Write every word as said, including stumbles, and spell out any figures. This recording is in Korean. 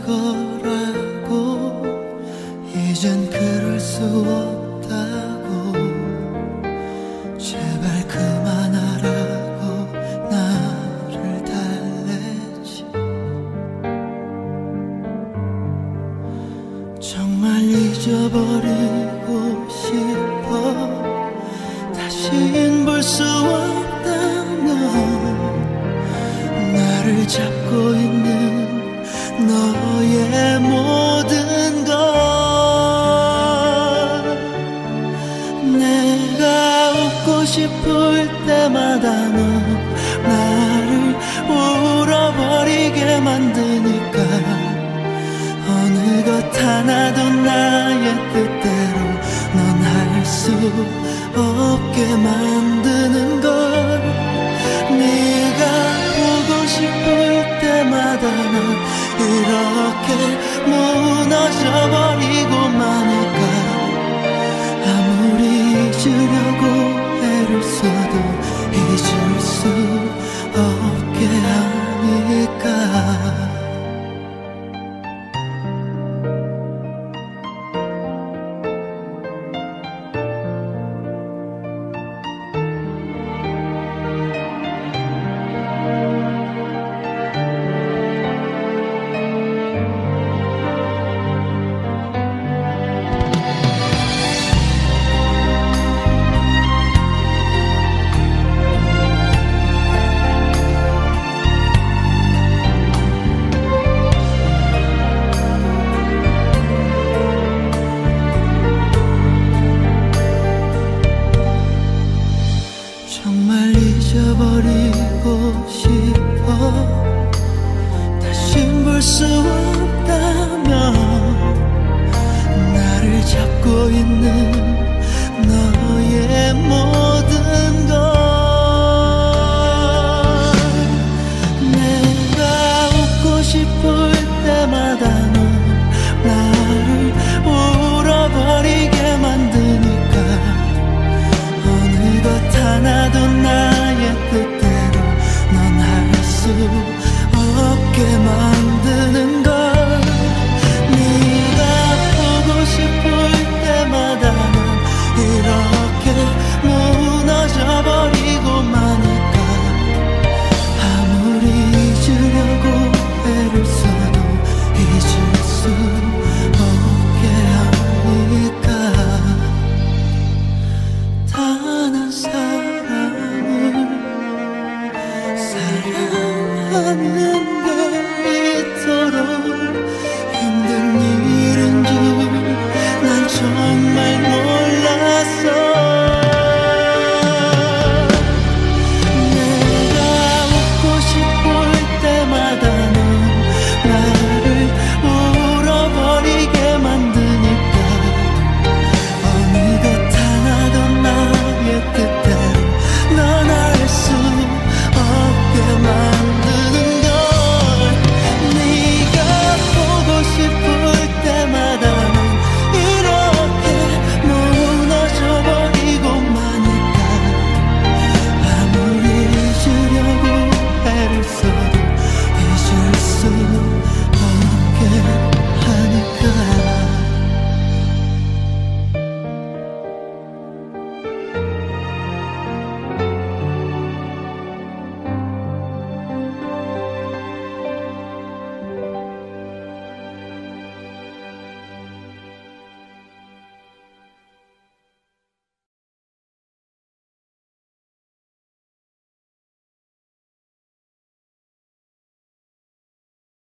거라고 이젠 그럴 수 없다고 제발 그만하라고 나를 달래지. 정말 잊어버리고 싶어. 다신 볼 수 없다면 나를 잡고 있는 너의 모든 것. 내가 웃고 싶을 때마다 너 나를 울어버리게 만드니까 어느 것 하나도 나의 뜻대로 넌 할 수 없게 만드는 걸. 네가 보고 싶을 때마다 난 이렇게 무너져버리고 마니까 아무리 잊으려고 애를 써도 잊을 수 없게 한